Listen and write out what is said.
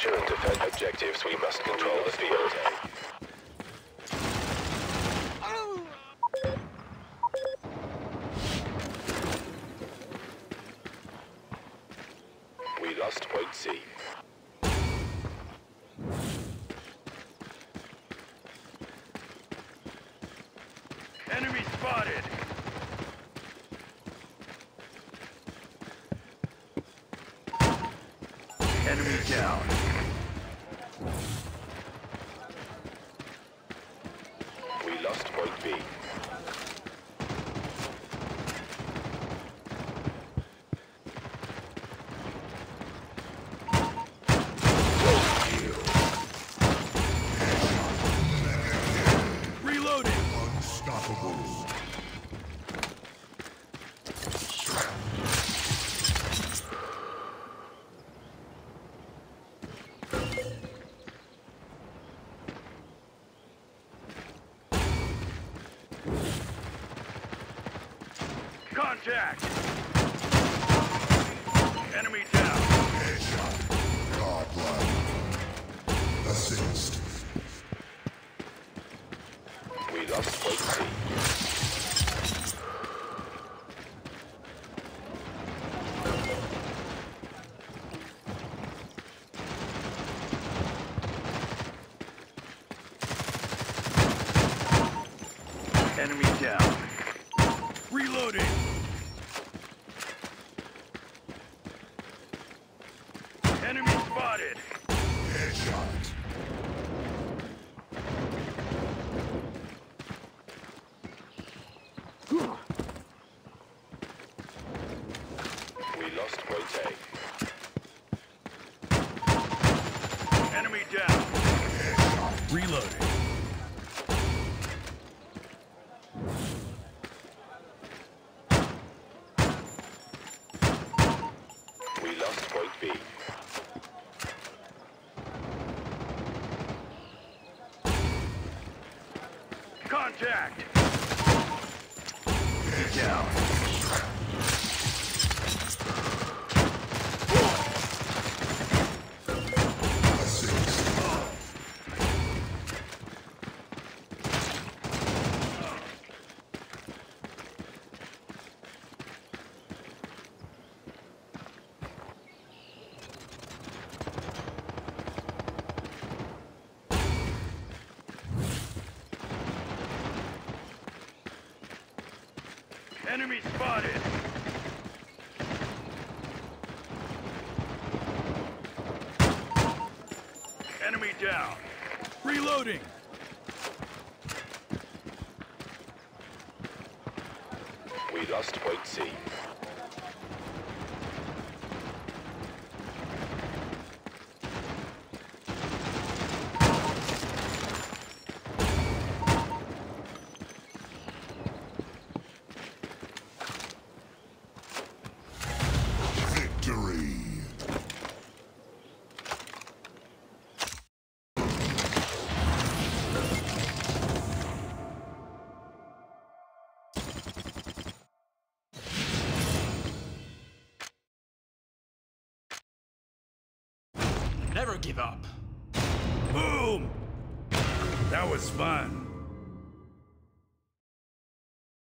Capture and defend objectives. We must control the field. We lost Point C. Enemy spotted! Enemy down. We lost Point B. Reloading! Unstoppable. Contact! Enemy down. Headshot. Godlike. Assist. We lost Point C. Enemy down. Reloading! Enemy spotted! Headshot. We lost Point A. Enemy down. Reloading. We lost Point B. Contact! Down. Assist. Enemy spotted! Enemy down. Reloading! We lost Point C. Victory. Never give up. Boom! That was fun.